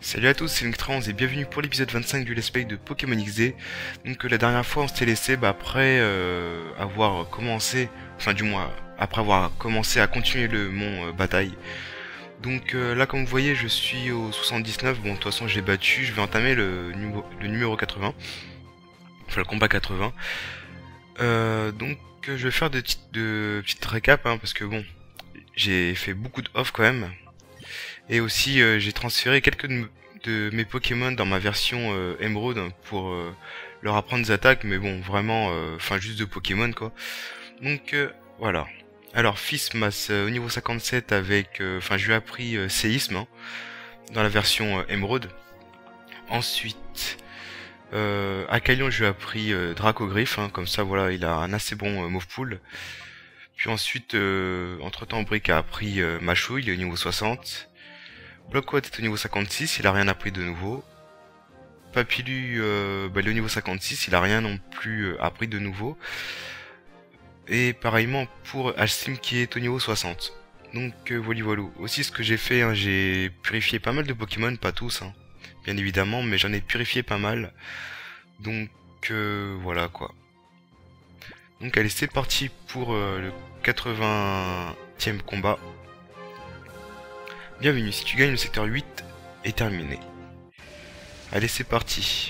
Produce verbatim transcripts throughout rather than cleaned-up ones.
Salut à tous, c'est Linktrans et bienvenue pour l'épisode vingt-cinq du Let's Play de Pokémon X D. Donc euh, la dernière fois on s'était laissé bah, après euh, avoir commencé, enfin du moins après avoir commencé à continuer le mont euh, bataille. Donc euh, là comme vous voyez je suis au soixante-dix-neuf, bon de toute façon j'ai battu, je vais entamer le, numéro, le numéro quatre-vingts, enfin le combat quatre-vingts. Euh, donc euh, je vais faire de, de petites récaps hein, parce que bon, j'ai fait beaucoup de off quand même. Et aussi euh, j'ai transféré quelques de, de mes Pokémon dans ma version euh, Emerald pour euh, leur apprendre des attaques, mais bon vraiment, enfin euh, juste de Pokémon quoi. Donc euh, voilà. Alors Fismas euh, au niveau cinquante-sept avec, enfin euh, je lui ai appris euh, Séisme hein, dans la version euh, Emerald. Ensuite euh, à Calion je lui ai appris euh, Dracogriffe, hein, comme ça voilà il a un assez bon euh, move pool. Puis ensuite euh, entre temps Brick a appris euh, Machouille, il est au niveau soixante. Blockquat est au niveau cinquante-six, il a rien appris de nouveau. Papillu, euh, bah, il est au niveau cinquante-six, il a rien non plus euh, appris de nouveau. Et pareillement pour Hsim qui est au niveau soixante. Donc euh, voilà voilà. Aussi ce que j'ai fait, hein, j'ai purifié pas mal de Pokémon, pas tous, hein, bien évidemment, mais j'en ai purifié pas mal. Donc euh, voilà quoi. Donc allez c'est parti pour euh, le quatre-vingtième combat. Bienvenue, si tu gagnes le secteur huit est terminé. Allez c'est parti.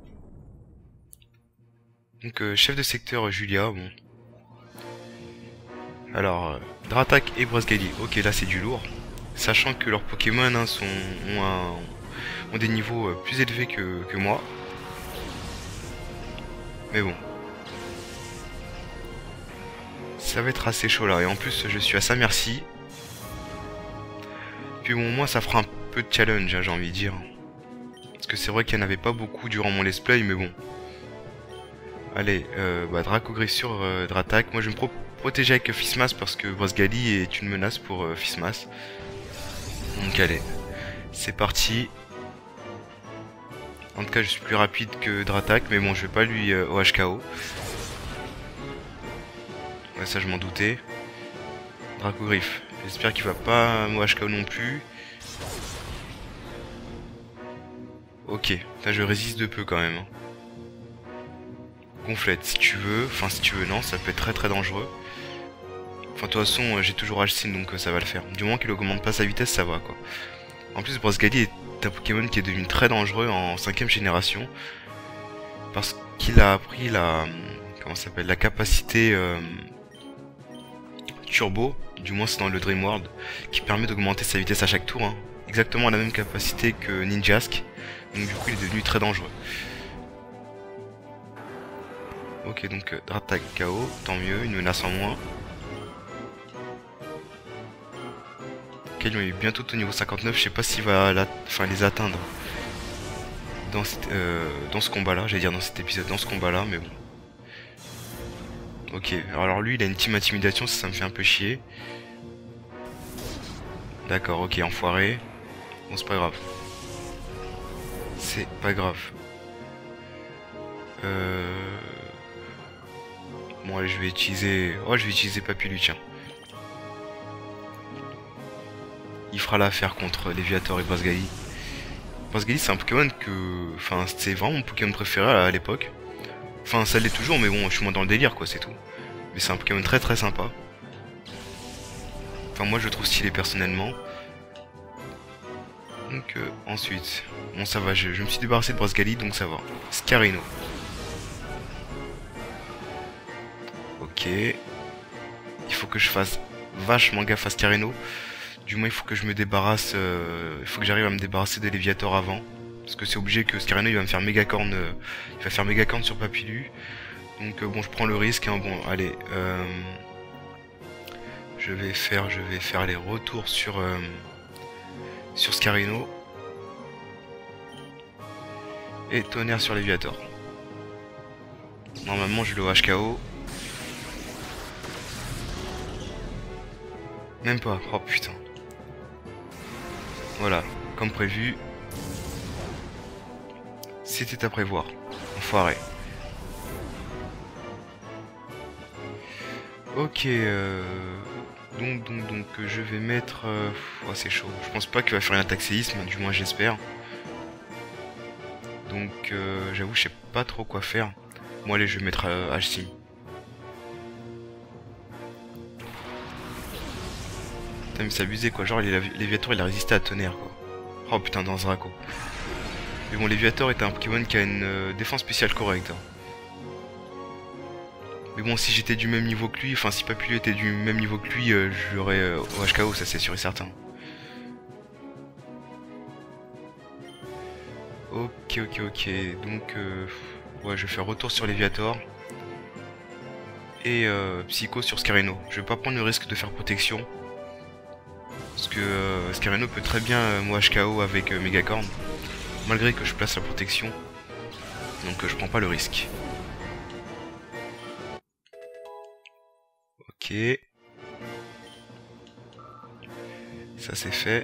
Donc euh, chef de secteur euh, Julia, bon. Alors, euh, Dratak et Brasgali, ok là c'est du lourd. Sachant que leurs Pokémon hein, sont, ont, un, ont des niveaux euh, plus élevés que, que moi. Mais bon. Ça va être assez chaud là, et en plus je suis à sa merci. Puis bon, au moins ça fera un peu de challenge, hein, j'ai envie de dire. Parce que c'est vrai qu'il n'y en avait pas beaucoup durant mon let's play, mais bon. Allez, euh, bah, Dracogriffe sur euh, Dratak. Moi je vais me pro protéger avec Fismas parce que Brasgali est une menace pour euh, Fismas. Donc allez, c'est parti. En tout cas je suis plus rapide que Dratak, mais bon je vais pas lui euh, O H K O. Ouais, ça je m'en doutais. Dracogriffe, j'espère qu'il va pas m'O H K O non plus. Ok, là je résiste de peu quand même. Hein. Gonflette si tu veux, enfin si tu veux non, ça peut être très très dangereux. Enfin de toute façon j'ai toujours Hsim donc euh, ça va le faire. Du moment qu'il augmente pas sa vitesse ça va quoi. En plus Brasgali est un Pokémon qui est devenu très dangereux en cinquième génération. Parce qu'il a appris la... comment ça s'appelle, la capacité euh, turbo, du moins c'est dans le Dream World, qui permet d'augmenter sa vitesse à chaque tour. Hein. Exactement la même capacité que Ninjask. Donc du coup il est devenu très dangereux. Ok donc euh, Dratak K O, tant mieux, une menace en moins. Calion est bientôt au niveau cinquante-neuf, je sais pas s'il va la... enfin, les atteindre dans, cette, euh, dans ce combat là, j'allais dire dans cet épisode, dans ce combat là, mais bon. Ok, alors lui il a une team intimidation, ça, ça me fait un peu chier. D'accord, ok, enfoiré. Bon c'est pas grave. C'est pas grave. Euh... Bon allez je vais utiliser... Oh je vais utiliser Papillu tiens. Il fera l'affaire contre Léviator et Brasgali. Brasgali c'est un Pokémon que... Enfin c'est vraiment mon Pokémon préféré à l'époque. Enfin ça l'est toujours mais bon je suis moins dans le délire quoi c'est tout. Mais c'est un Pokémon très très sympa. Enfin moi je le trouve stylé personnellement. Donc euh, ensuite... Bon ça va, je, je me suis débarrassé de Brasgali donc ça va. Scarino. Ok. Il faut que je fasse vachement gaffe à Scarino. Du moins il faut que je me débarrasse, euh, il faut que j'arrive à me débarrasser de Léviator avant. Parce que c'est obligé que Scarino il va me faire mégacorn, euh, il va faire mégacorn sur Papillu. Donc euh, bon je prends le risque, hein. Bon allez, euh, je vais faire, je vais faire les retours sur, euh, sur Scarino. Et tonnerre sur Léviator. Normalement je le O H K O. Même pas, oh putain. Voilà, comme prévu. C'était à prévoir. Enfoiré. Ok, euh... donc, donc, donc, je vais mettre... Euh... Oh, c'est chaud. Je pense pas qu'il va faire une attaque séisme, du moins j'espère. Donc euh, j'avoue je sais pas trop quoi faire. Bon allez je vais mettre euh, H-Sim. Putain mais c'est abusé quoi, genre l'éviateur il a résisté à tonnerre quoi. Oh putain dans Draco. Mais bon l'éviateur est un Pokémon qui a une euh, défense spéciale correcte. Hein. Mais bon si j'étais du même niveau que lui, enfin si Papillon était du même niveau que lui, euh, j'aurais euh, au H K O ça c'est sûr et certain. Ok ok ok, donc euh, ouais je vais faire retour sur l'éviator. Et euh, Psycho sur Scareno. Je vais pas prendre le risque de faire protection. Parce que euh, Scareno peut très bien euh, moi H K O avec euh, Megacorn. Malgré que je place la protection. Donc euh, je prends pas le risque. Ok. Ça c'est fait.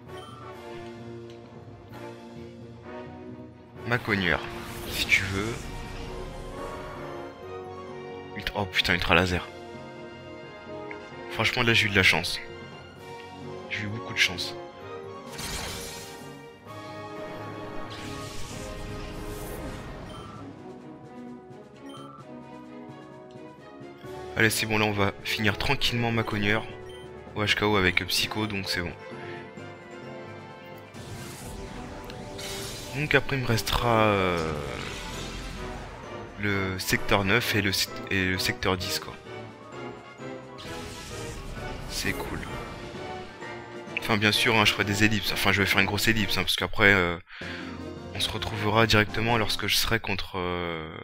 Ma cogneur, si tu veux. Ultra... Oh putain, ultra laser. Franchement là j'ai eu de la chance. J'ai eu beaucoup de chance. Allez c'est bon là on va finir tranquillement ma cogneur. Au H K O avec Psycho donc c'est bon. Donc après il me restera euh, le secteur neuf et le, et le secteur dix quoi. C'est cool. Enfin bien sûr hein, je ferai des ellipses, enfin je vais faire une grosse ellipse hein, parce qu'après euh, on se retrouvera directement lorsque je serai contre... Euh,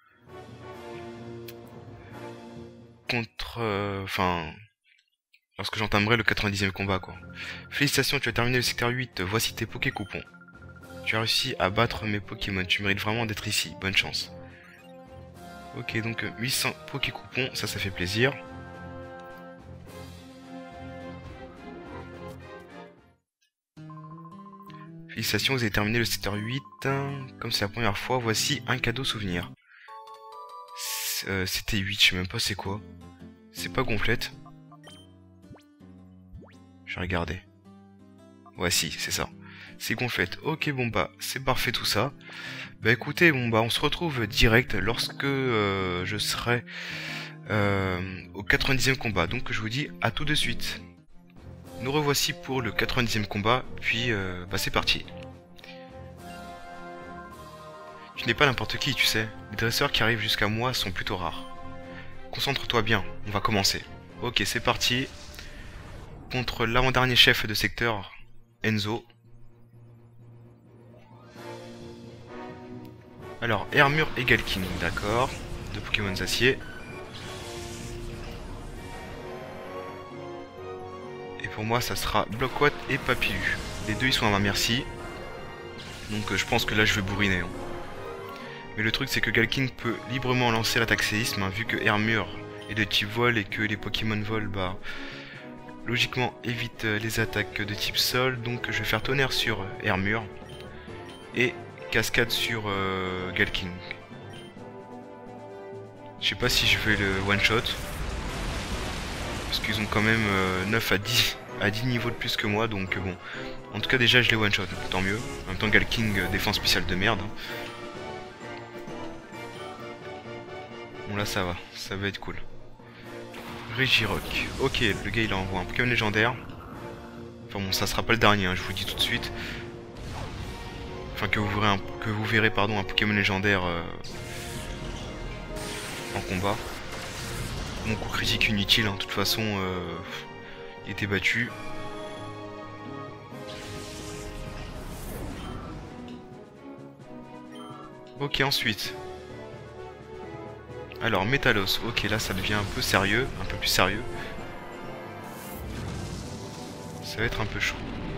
contre... Enfin... Euh, lorsque j'entamerai le quatre-vingt-dixième combat quoi. Félicitations, tu as terminé le secteur huit, voici tes Poké Coupons. Tu as réussi à battre mes Pokémon, tu mérites vraiment d'être ici, bonne chance. Ok, donc huit cents Poké Coupons, ça, ça fait plaisir. Félicitations, vous avez terminé le secteur huit. Comme c'est la première fois, voici un cadeau souvenir. Euh, C'était huit, je sais même pas c'est quoi. C'est pas complète. Je vais regarder. Ouais, si, c'est ça. C'est complète. Ok, bon bah, c'est parfait tout ça. Bah écoutez, bon bah, on se retrouve direct lorsque euh, je serai euh, au quatre-vingt-dixième combat. Donc je vous dis à tout de suite. Nous revoici pour le quatre-vingt-dixième combat, puis euh, bah c'est parti. Tu n'es pas n'importe qui, tu sais. Les dresseurs qui arrivent jusqu'à moi sont plutôt rares. Concentre-toi bien, on va commencer. Ok, c'est parti. Contre l'avant-dernier chef de secteur, Enzo. Alors, Hermure et Galking, d'accord. Deux Pokémon acier. Et pour moi, ça sera Blockwatt et Papillu. Les deux, ils sont à ma merci. Donc, euh, je pense que là, je vais bourriner. Hein. Mais le truc, c'est que Galking peut librement lancer l'attaque séisme, hein, vu que Hermure est de type vol et que les Pokémon vol, bah, logiquement, évitent les attaques de type sol. Donc, je vais faire tonnerre sur Hermure. Et cascade sur euh, Galking. Je sais pas si je vais le one shot. Parce qu'ils ont quand même euh, neuf à dix niveaux de plus que moi. Donc euh, bon. En tout cas déjà je les one shot. Donc, tant mieux. En même temps Galking euh, défense spéciale de merde. Hein. Bon là ça va. Ça va être cool. Regirock. Ok le gars il envoie un Pokémon légendaire. Enfin bon ça sera pas le dernier. Hein, je vous le dis tout de suite. Enfin que vous verrez un, que vous verrez pardon un Pokémon légendaire euh, en combat. Mon coup critique inutile, hein. De toute façon euh, il était battu. Ok ensuite. Alors Métalos, ok là ça devient un peu sérieux, un peu plus sérieux. Ça va être un peu chaud.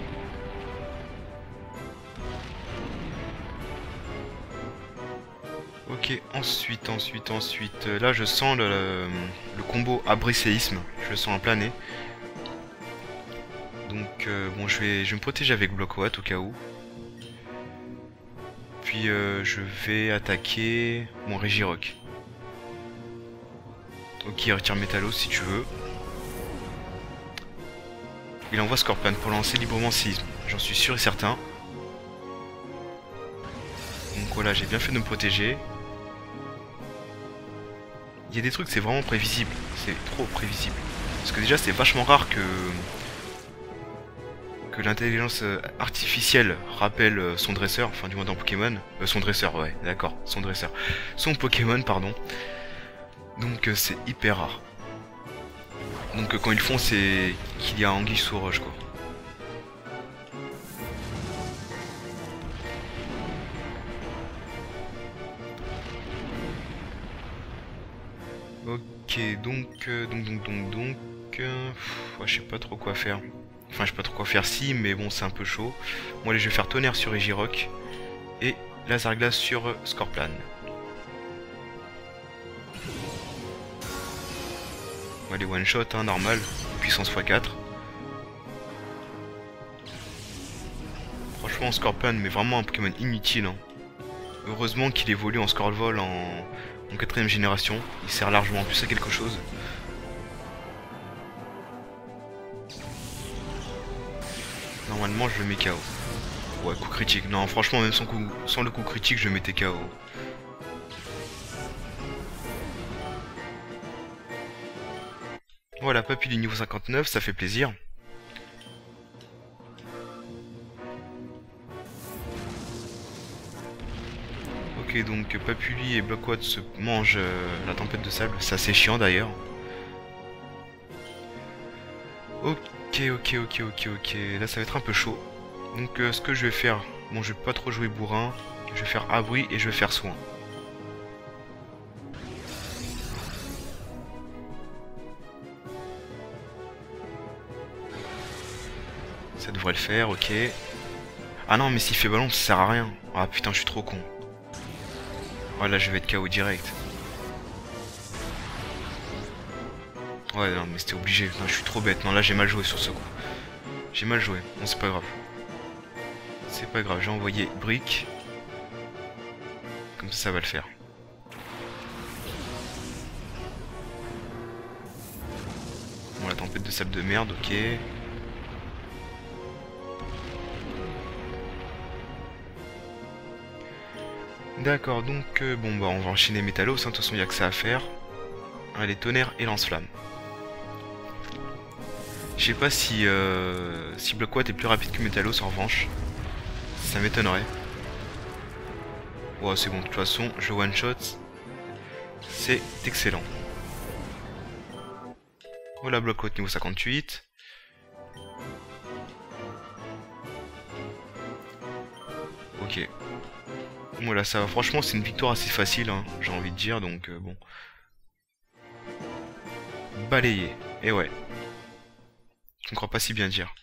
Ok, ensuite, ensuite, ensuite, là je sens le, le, le combo abri-séisme, je le sens en plein nez. Donc euh, bon, je vais, je vais me protéger avec Blockwatt au cas où. Puis euh, je vais attaquer mon Regirock. Ok, il retire Métalos si tu veux. Il envoie Scorpion pour lancer librement séisme, j'en suis sûr et certain. Donc voilà, j'ai bien fait de me protéger. Il y a des trucs, c'est vraiment prévisible. C'est trop prévisible. Parce que déjà, c'est vachement rare que... que l'intelligence artificielle rappelle son dresseur, enfin du moins dans Pokémon. Euh, son dresseur, ouais, d'accord, son dresseur. Son Pokémon, pardon. Donc euh, c'est hyper rare. Donc euh, quand ils le font, c'est qu'il y a anguille sous roche, quoi. Ok, donc, euh, donc, donc, donc, donc, euh, pff, ouais, je sais pas trop quoi faire. Enfin, je sais pas trop quoi faire si, mais bon, c'est un peu chaud. Bon, allez, je vais faire tonnerre sur Regirock et laser glace sur euh, Scorplan. Bon, allez, one shot, hein, normal, puissance fois quatre. Franchement, Scorpion, mais vraiment un Pokémon inutile. Hein. Heureusement qu'il évolue en Scorvol en... en quatrième génération. Il sert largement plus à quelque chose. Normalement, je le mets K O. Ouais, coup critique. Non, franchement, même sans, coup... sans le coup critique, je le mettais K O. Voilà, Papy du niveau cinquante-neuf, ça fait plaisir. Ok, donc Papuli et Blockwad se mangent euh, la tempête de sable. C'est assez chiant d'ailleurs. Ok, ok, ok, ok, ok. Là, ça va être un peu chaud. Donc, euh, ce que je vais faire... Bon, je vais pas trop jouer bourrin. Je vais faire abri et je vais faire soin. Ça devrait le faire, ok. Ah non, mais s'il fait ballon, ça sert à rien. Ah putain, je suis trop con. Oh là, je vais être K O direct. Ouais, non, mais c'était obligé. Non, je suis trop bête. Non, là, j'ai mal joué sur ce coup. J'ai mal joué. Bon, c'est pas grave. C'est pas grave, j'ai envoyé brique. Comme ça, ça va le faire. Bon, la tempête de sable de merde, ok. D'accord, donc euh, bon bah on va enchaîner Métallos, hein, de toute façon il n'y a que ça à faire. Allez, tonnerre et lance-flamme. Je sais pas si, euh, si Blockwad est plus rapide que Métallos en revanche. Ça m'étonnerait. Ouais, c'est bon, de toute façon, je one-shot. C'est excellent. Voilà, Blockwad niveau cinquante-huit. Ok. Voilà, ça va. Franchement, c'est une victoire assez facile, hein, j'ai envie de dire, donc euh, bon. Balayé. Et ouais. Je ne crois pas si bien dire.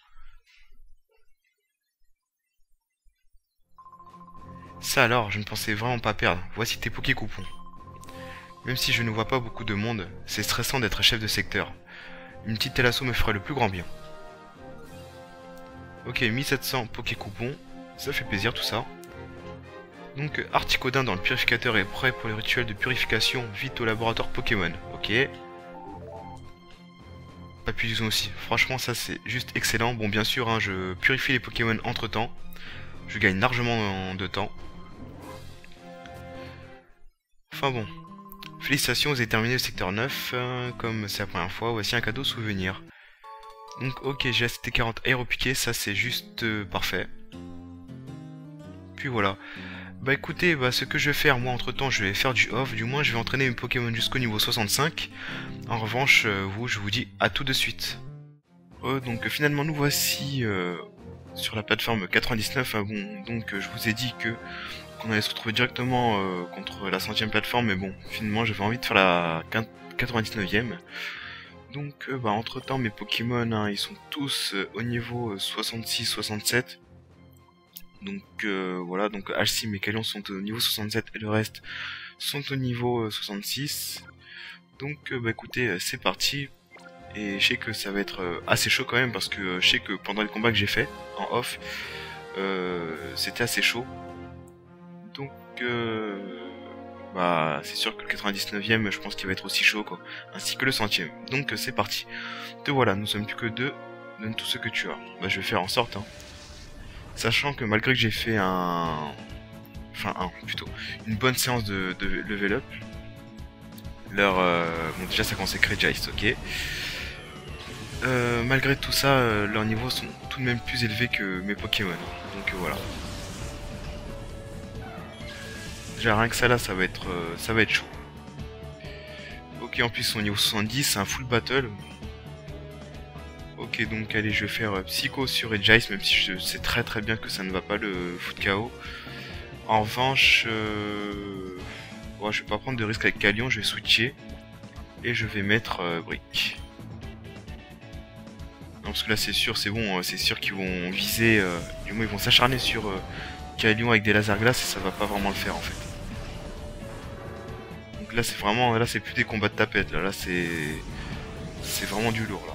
Ça alors, je ne pensais vraiment pas perdre. Voici tes Poké-coupons. Même si je ne vois pas beaucoup de monde, c'est stressant d'être chef de secteur. Une petite Thelasso me ferait le plus grand bien. Ok, mille sept cents Poké-coupons. Ça fait plaisir tout ça. Donc, Articodin dans le purificateur est prêt pour le rituel de purification. Vite au laboratoire Pokémon. Ok. Papillon aussi. Franchement, ça c'est juste excellent. Bon, bien sûr, hein, je purifie les Pokémon entre temps. Je gagne largement de temps. Enfin bon. Félicitations, vous avez terminé le secteur neuf. Euh, comme c'est la première fois, voici un cadeau souvenir. Donc, ok, j'ai la C T quarante aéropiqué. Ça c'est juste euh, parfait. Puis voilà. Bah écoutez, bah, ce que je vais faire, moi entre temps, je vais faire du off. Du moins, je vais entraîner mes Pokémon jusqu'au niveau soixante-cinq. En revanche, euh, vous, je vous dis à tout de suite. Oh, donc euh, finalement, nous voici euh, sur la plateforme quatre-vingt-dix-neuf. Hein, bon, donc euh, je vous ai dit que qu'on allait se retrouver directement euh, contre la centième plateforme, mais bon, finalement, j'avais envie de faire la quatre-vingt-dix-neuvième. Donc, euh, bah entre temps, mes Pokémon, hein, ils sont tous euh, au niveau euh, soixante-six soixante-sept. Donc euh, voilà, donc Alcim et Calion sont au niveau soixante-sept et le reste sont au niveau euh, soixante-six. Donc euh, bah écoutez, euh, c'est parti. Et je sais que ça va être euh, assez chaud quand même parce que euh, je sais que pendant les combats que j'ai fait en off, euh, c'était assez chaud. Donc euh, bah c'est sûr que le quatre-vingt-dix-neuvième, je pense qu'il va être aussi chaud quoi, ainsi que le centième. Donc euh, c'est parti. Te voilà, nous sommes plus que deux. Donne tout ce que tu as. Bah je vais faire en sorte hein. Sachant que malgré que j'ai fait un... enfin un plutôt, une bonne séance de, de level up. Leur, euh, bon déjà ça commence avec Regice, ok. Euh, malgré tout ça, euh, leurs niveaux sont tout de même plus élevés que mes Pokémon. Donc euh, voilà. Déjà rien que ça là, ça va être, euh, ça va être chaud. Ok, en plus au niveau soixante-dix, c'est un full battle. Ok, donc allez, je vais faire euh, Psycho sur Regice, même si je sais très très bien que ça ne va pas le foutre K O. En revanche, euh... ouais, je vais pas prendre de risque avec Calion, je vais switcher. Et je vais mettre euh, Brick. Non, parce que là c'est sûr, c'est bon, c'est sûr qu'ils vont viser, euh, du moins ils vont s'acharner sur euh, Calion avec des lasers glaces et ça va pas vraiment le faire en fait. Donc là c'est vraiment, là c'est plus des combats de tapettes, là, là c'est c'est vraiment du lourd là.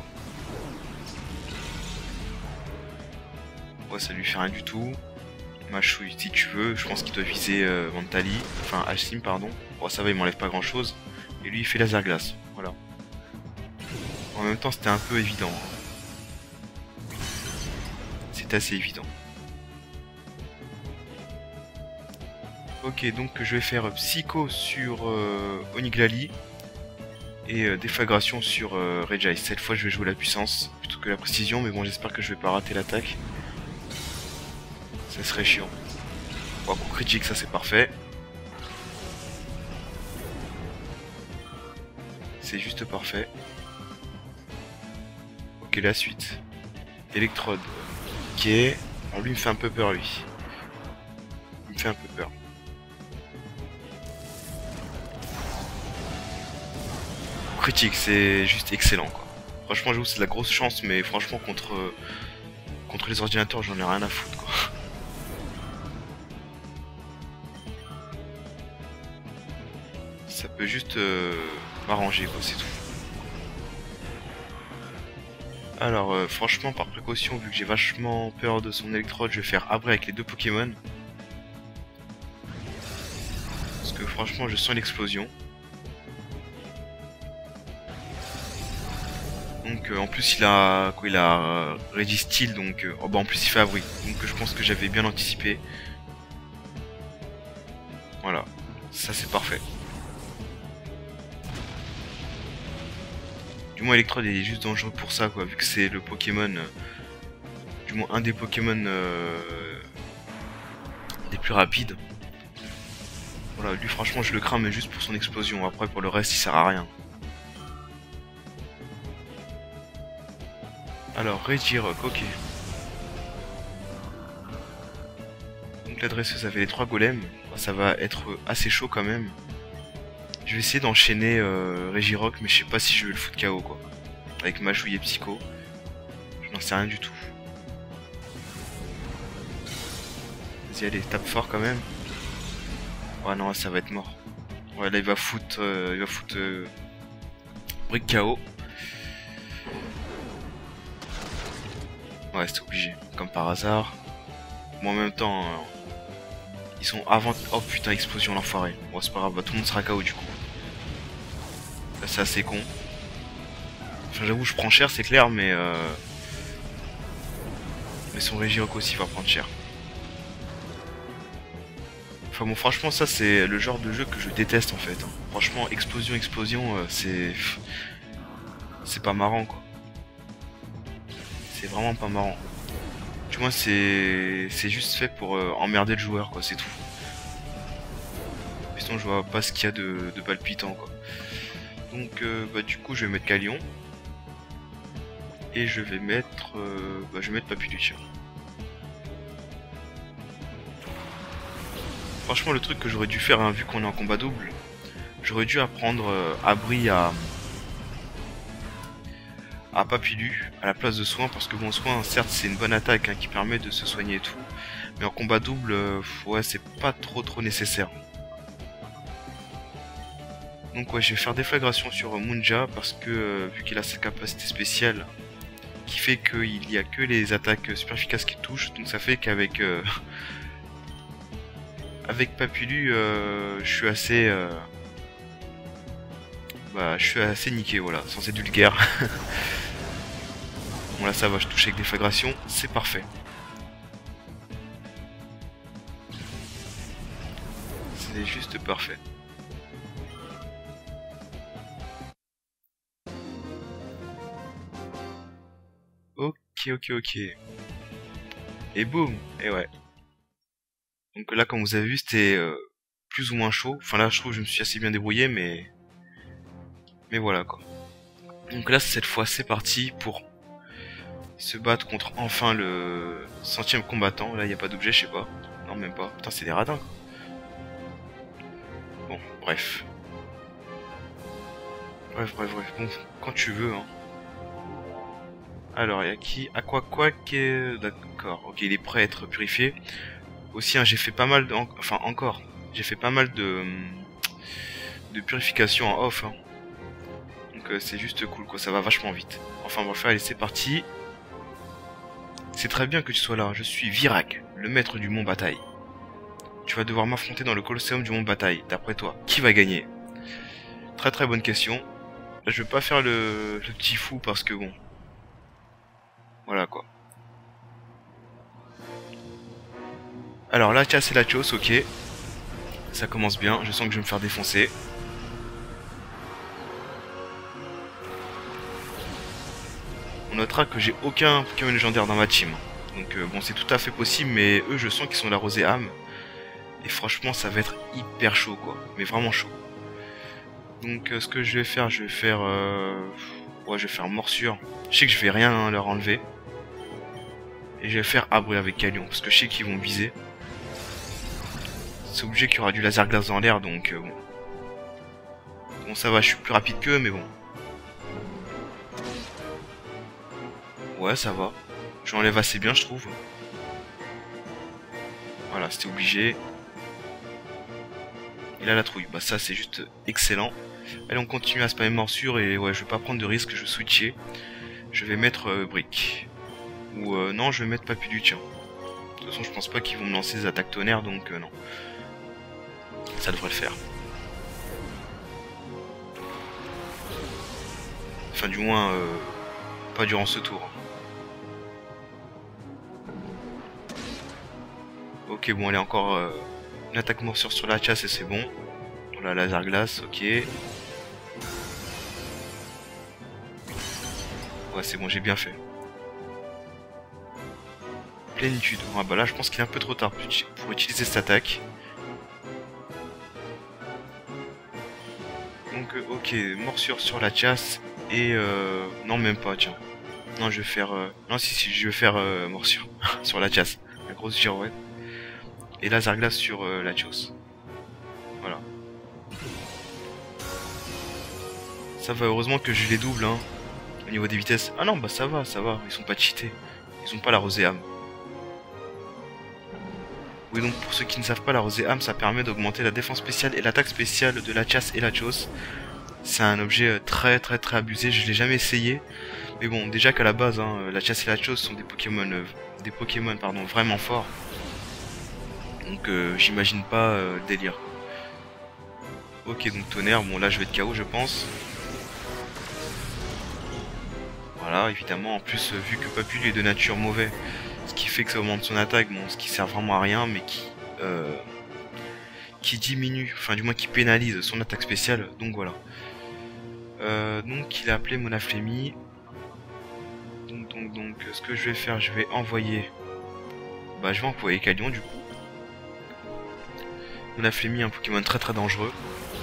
Ouais, ça lui fait rien du tout. Machouille si tu veux, je pense qu'il doit viser euh, Mentali, enfin Hashim pardon. Bon ça va, il m'enlève pas grand chose. Et lui il fait laser glace, voilà. En même temps c'était un peu évident. C'est assez évident. Ok, donc je vais faire Psycho sur euh, Oniglali et euh, déflagration sur euh, Regice. Cette fois je vais jouer la puissance plutôt que la précision, mais bon j'espère que je vais pas rater l'attaque. Ça serait chiant. Bon, coup critique, ça c'est parfait. C'est juste parfait. Ok, la suite. Électrode. Ok. Alors lui il me fait un peu peur lui. Il me fait un peu peur. Critique, c'est juste excellent quoi. Franchement j'avoue c'est de la grosse chance, mais franchement contre contre les ordinateurs j'en ai rien à foutre quoi. Ça peut juste euh, m'arranger quoi, c'est tout. Alors euh, franchement par précaution, vu que j'ai vachement peur de son électrode, je vais faire Abré avec les deux Pokémon. Parce que franchement je sens l'explosion. Donc euh, en plus il a quoi, il a euh, Registeel, donc euh, oh, bah en plus il fait abri. Donc euh, je pense que j'avais bien anticipé. Voilà, ça c'est parfait. Du moins Electrode est juste dangereux pour ça quoi, vu que c'est le Pokémon, euh, du moins un des Pokémon euh, les plus rapides. Voilà, lui franchement je le crains mais juste pour son explosion, après pour le reste il sert à rien. Alors Regirock, ok. Donc la dresseuse avait les trois golems, ça va être assez chaud quand même. Je vais essayer d'enchaîner euh, Regirock, mais je sais pas si je vais le foutre K O quoi. Avec Machouille et Psycho. Je n'en sais rien du tout. Vas-y, allez, tape fort quand même. Ouais, non, ça va être mort. Ouais, là il va foutre. Euh, il va foutre. Euh, Brick K O. Ouais, c'est obligé. Comme par hasard. Bon, en même temps. Euh, ils sont avant. Oh putain, explosion, l'enfoiré. Bon, c'est pas grave, bah, tout le monde sera K O du coup. Là, c'est assez con. Enfin, j'avoue, je prends cher, c'est clair, mais. Euh... Mais son Regirock aussi va prendre cher. Enfin bon, franchement, ça c'est le genre de jeu que je déteste en fait. Hein. Franchement, explosion, explosion, euh, c'est... C'est pas marrant quoi. C'est vraiment pas marrant. Du moins, c'est c'est juste fait pour euh, emmerder le joueur quoi, c'est tout. Sinon, je vois pas ce qu'il y a de, de palpitant quoi. Donc, euh, bah du coup, je vais mettre Calion. Et je vais mettre... Euh, bah je vais mettre Papillutia. Franchement, le truc que j'aurais dû faire, hein, vu qu'on est en combat double, j'aurais dû apprendre euh, Abri à... à Papillu à la place de soin, parce que bon, soin, certes, c'est une bonne attaque hein, qui permet de se soigner et tout, mais en combat double, euh, ouais, c'est pas trop trop nécessaire. Donc ouais, je vais faire déflagration sur euh, Munja, parce que euh, vu qu'il a sa capacité spéciale, qui fait qu'il y a que les attaques super efficaces qui touchent, donc ça fait qu'avec... Euh, avec Papillu, euh, je suis assez... Euh... Bah, je suis assez niqué, voilà, sans être vulgaire. Bon là ça va, je touche avec déflagration, c'est parfait. C'est juste parfait. Ok, ok, ok. Et boum. Et ouais. Donc là, comme vous avez vu, c'était euh, plus ou moins chaud. Enfin là, je trouve que je me suis assez bien débrouillé, mais... Mais voilà, quoi. Donc là, cette fois, c'est parti pour se battre contre enfin le centième combattant. Là, il n'y a pas d'objet, je sais pas. Non, même pas. Putain, c'est des radins, quoi. Bon, bref. Bref, bref, bref. Bon, quand tu veux, hein. Alors, il y a qui? Aqua Quack. D'accord. Ok, il est prêt à être purifié. Aussi, hein, j'ai fait pas mal de... Enfin, encore. J'ai fait pas mal de... De purification en off, hein. Donc, euh, c'est juste cool, quoi. Ça va vachement vite. Enfin, bref, allez, c'est parti. C'est très bien que tu sois là. Je suis Virag, le maître du Mont Bataille. Tu vas devoir m'affronter dans le Colosseum du Mont Bataille. D'après toi, qui va gagner? Très très bonne question. Là, je vais pas faire le, le petit fou parce que bon... Voilà, quoi. Alors là, tiens, c'est la chose, ok. Ça commence bien. Je sens que je vais me faire défoncer. On notera que j'ai aucun Pokémon légendaire dans ma team. Donc euh, bon, c'est tout à fait possible, mais eux, je sens qu'ils sont la rosée âme. Et franchement, ça va être hyper chaud, quoi. Mais vraiment chaud. Donc euh, ce que je vais faire, je vais faire... Euh... Ouais, je vais faire morsure. Je sais que je vais rien hein, leur enlever. Et je vais faire abri avec Calion, parce que je sais qu'ils vont viser. C'est obligé qu'il y aura du laser glace dans l'air, donc euh, bon. Bon, ça va, je suis plus rapide qu'eux, mais bon. Ouais, ça va. Je l'enlève assez bien, je trouve. Voilà, c'était obligé. Et là, la trouille. Bah ça, c'est juste excellent. Allez, on continue à spammer morsure, et ouais, je vais pas prendre de risque, je vais switcher. Je vais mettre euh, brique. Ou euh, non, je vais mettre Papy du tien. De toute façon, je pense pas qu'ils vont me lancer des attaques tonnerre, donc euh, non. Ça devrait le faire. Enfin, du moins, euh, pas durant ce tour. Ok, bon, elle est encore euh, une attaque morsure sur la chasse et c'est bon. Voilà, laser glace, ok. Ouais, c'est bon, j'ai bien fait. Plénitude. Ah bah là, je pense qu'il est un peu trop tard pour utiliser cette attaque. Donc, euh, ok, morsure sur la chasse et euh... non, même pas, tiens. Non, je vais faire... Euh... Non, si, si, je vais faire euh, morsure sur la chasse. La grosse girouette. Et laser glace sur euh, la chose. Voilà. Ça va, heureusement que je les double, hein. Au niveau des vitesses. Ah non, bah ça va, ça va. Ils sont pas cheatés. Ils ont pas la rosée âme. Oui, donc pour ceux qui ne savent pas, la rosée âme, ça permet d'augmenter la défense spéciale et l'attaque spéciale de la chasse et la chose. C'est un objet très très très abusé. Je l'ai jamais essayé. Mais bon, déjà qu'à la base, hein, la chasse et la chose sont des Pokémon, euh, des Pokémon pardon, vraiment forts. Donc euh, j'imagine pas euh, le délire. Ok, donc tonnerre, bon là je vais être K O je pense. Voilà, évidemment, en plus euh, vu que Papu lui est de nature mauvais, ce qui fait que ça augmente son attaque, bon, ce qui sert vraiment à rien, mais qui euh, qui diminue, enfin du moins qui pénalise son attaque spéciale, donc voilà. Euh, donc il a appelé Monaflémie. Donc donc donc ce que je vais faire, je vais envoyer... Bah je vais envoyer Calion du coup. Monaflémie, un Pokémon très très dangereux.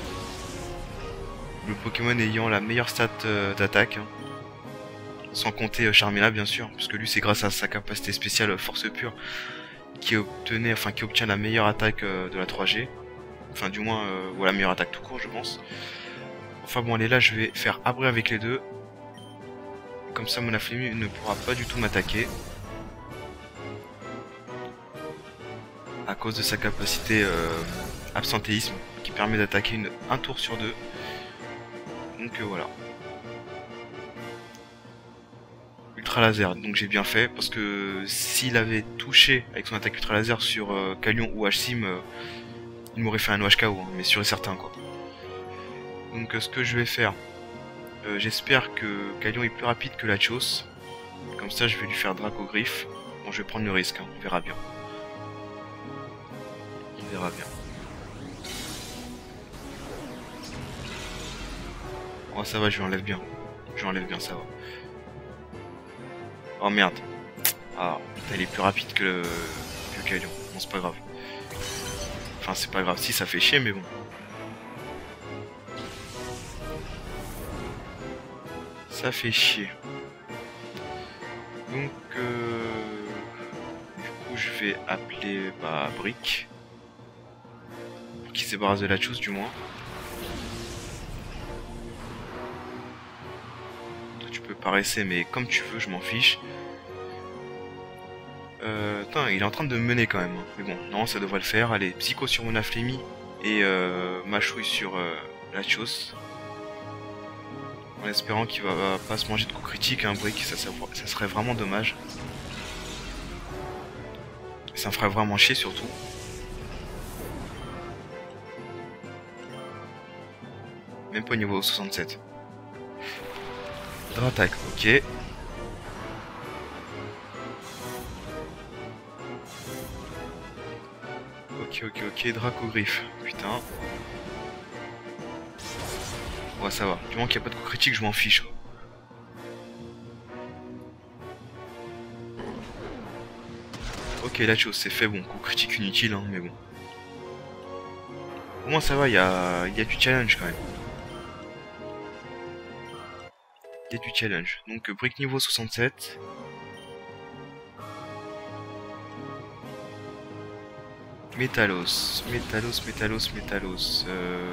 Le Pokémon ayant la meilleure stat euh, d'attaque. Hein. Sans compter euh, Charmilla bien sûr, puisque lui c'est grâce à sa capacité spéciale euh, Force Pure qui obtenait, enfin qui obtient la meilleure attaque euh, de la trois G. Enfin du moins, euh, voilà, meilleure attaque tout court je pense. Enfin bon allez, là je vais faire abri avec les deux. Comme ça Monaflémie ne pourra pas du tout m'attaquer. À cause de sa capacité euh, absentéisme qui permet d'attaquer une un tour sur deux. Donc euh, voilà. Ultra laser, donc j'ai bien fait parce que s'il avait touché avec son attaque ultra laser sur euh, Calion ou H-Sim, euh, il m'aurait fait un O H K O, hein, mais sûr et certain quoi. Donc euh, ce que je vais faire, euh, j'espère que Calion est plus rapide que Latios. Comme ça je vais lui faire Dracogriffe. Bon, je vais prendre le risque, hein, on verra bien. On verra bien. Oh ça va, je lui enlève bien. Je lui enlève bien, ça va. Oh merde. Ah, putain, il est plus rapide que le, que le Calion. Bon, c'est pas grave. Enfin, c'est pas grave. Si, ça fait chier, mais bon. Ça fait chier. Donc, euh... du coup, je vais appeler bah, Brick. Pour qu'il se débarrasse de la chose, du moins. Tu peux paraisser, mais comme tu veux, je m'en fiche. Euh, putain, il est en train de me mener quand même. Mais bon, non, ça devrait le faire. Allez, Psycho sur mon Aflémi et euh, Machouille sur euh, la chose. En espérant qu'il va pas se manger de coups critiques, un break, ça, ça, ça serait vraiment dommage. Ça me ferait vraiment chier surtout. Même pas au niveau soixante-sept. Dratak, ok. Ok, ok, ok, Dracogriffe, putain. Ouais, ça va. Du moment qu'il n'y a pas de coup critique, je m'en fiche. Ok, la chose, c'est fait, bon, coup critique inutile, hein, mais bon. Au moins, ça va, il y a, y a du challenge quand même. Il y a du challenge. Donc, brick niveau soixante-sept. Métalos, Métalos, Métalos, Métalos. Euh...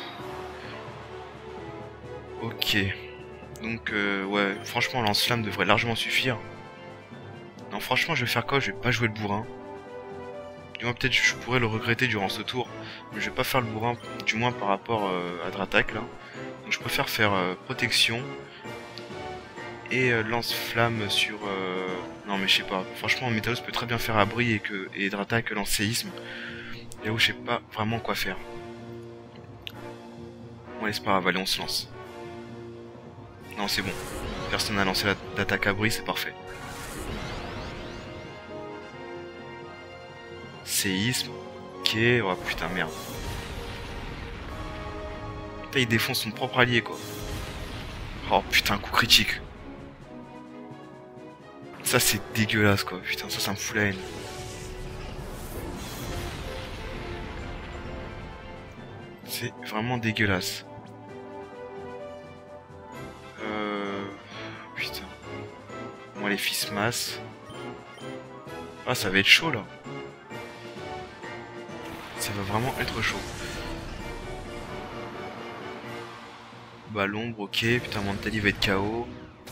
Ok. Donc, euh, ouais, franchement, lance-flamme devrait largement suffire. Non, franchement, je vais faire quoi? Je vais pas jouer le bourrin. Du moins, peut-être je pourrais le regretter durant ce tour. Mais je vais pas faire le bourrin, du moins par rapport euh, à Dratak, là. Donc, je préfère faire euh, protection. Et euh, lance-flamme sur... Euh... Non, mais je sais pas. Franchement, Métalos peut très bien faire abri et, que... et Dratak lance séisme. Et où je sais pas vraiment quoi faire. Bon, allez, c'est pas grave, allez, on se lance. Non, c'est bon. Personne n'a lancé l'attaque abri, c'est parfait. Séisme. Ok, oh putain, merde. Putain, il défonce son propre allié, quoi. Oh putain, coup critique. Ça, c'est dégueulasse, quoi. Putain, ça, ça me fout la haine. C'est vraiment dégueulasse. Euh... Putain. Bon, les fils masse. Ah, ça va être chaud, là. Ça va vraiment être chaud. Bah, l'ombre, ok. Putain, Mentali va être K O.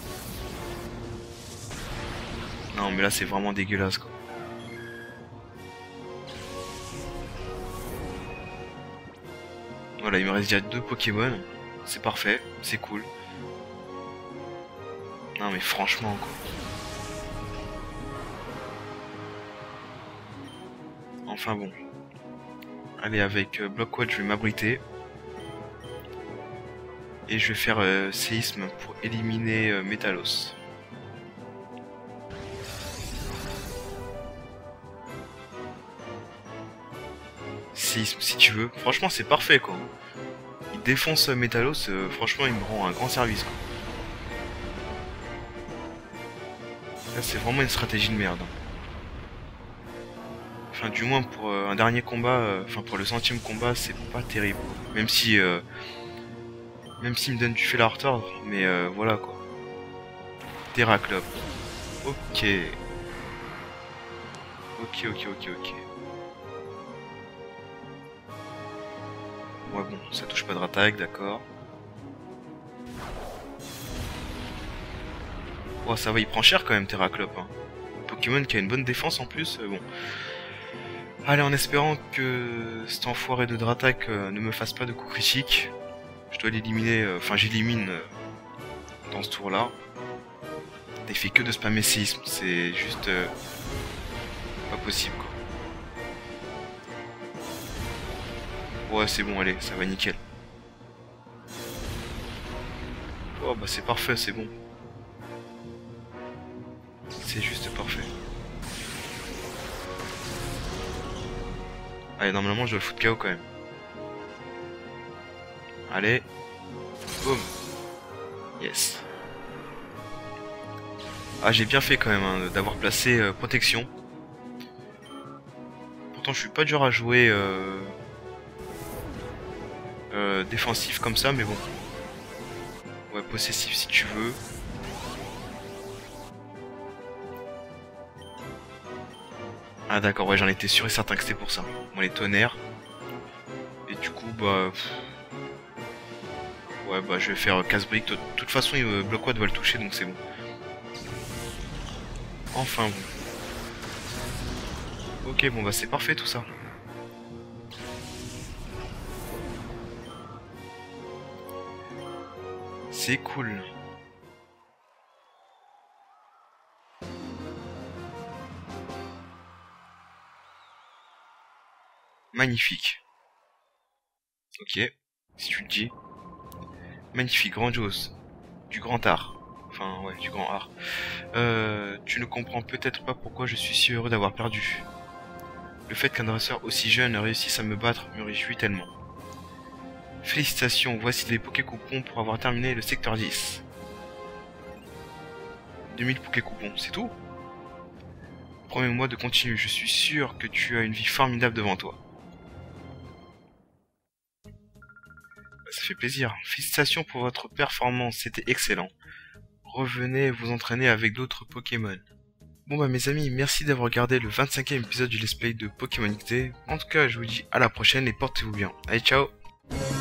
Non, mais là, c'est vraiment dégueulasse, quoi. Voilà, il me reste déjà deux Pokémon. C'est parfait, c'est cool. Non, mais franchement, quoi. Enfin bon. Allez, avec euh, Blockwatch, je vais m'abriter. Et je vais faire euh, séisme pour éliminer euh, Métalos. Séisme si tu veux. Franchement, c'est parfait, quoi. Il défonce euh, Métalos, euh, franchement, il me rend un grand service, quoi. Là, c'est vraiment une stratégie de merde. Enfin, du moins pour euh, un dernier combat, euh, enfin pour le centième combat, c'est pas terrible. Même si, euh, même s'il me donne du fil à retordre, mais euh, voilà quoi. Terraclop. Ok. Ok, ok, ok, ok. Ouais bon, ça touche pas de rattaque, d'accord. Oh ça va, il prend cher quand même Terraclop. Hein. Pokémon qui a une bonne défense en plus, euh, bon. Allez, en espérant que cet enfoiré de Dratak euh, ne me fasse pas de coups critiques. Je dois l'éliminer, euh, enfin j'élimine euh, dans ce tour là. Il fait que de spammer séisme, c'est juste euh, pas possible quoi. Ouais c'est bon, allez, ça va nickel. Oh bah c'est parfait, c'est bon. C'est juste parfait. Allez, normalement je dois le foutre K O quand même. Allez. Boum. Yes. Ah, j'ai bien fait quand même hein, d'avoir placé euh, protection. Pourtant, je suis pas dur à jouer euh, euh, défensif comme ça, mais bon. Ouais, possessif si tu veux. Ah d'accord, ouais, j'en étais sûr et certain que c'était pour ça. Bon, les tonnerres. Et du coup, bah... Pff... Ouais, bah je vais faire casse-brique. De toute façon, il Bloquad va le toucher, donc c'est bon. Enfin bon. Ok, bon bah c'est parfait tout ça. C'est cool. Magnifique. Ok, si tu le dis. Magnifique, grandiose. Du grand art. Enfin, ouais, du grand art. Euh, tu ne comprends peut-être pas pourquoi je suis si heureux d'avoir perdu. Le fait qu'un dresseur aussi jeune réussisse à me battre me réjouit tellement. Félicitations, voici les Pokécoupons pour avoir terminé le secteur dix. deux mille Pokécoupons, c'est tout? Promets-moi de continuer, je suis sûr que tu as une vie formidable devant toi. Ça fait plaisir. Félicitations pour votre performance, c'était excellent. Revenez vous entraîner avec d'autres Pokémon. Bon bah mes amis, merci d'avoir regardé le vingt-cinquième épisode du Let's Play de Pokémon X D. En tout cas, je vous dis à la prochaine et portez-vous bien. Allez, ciao!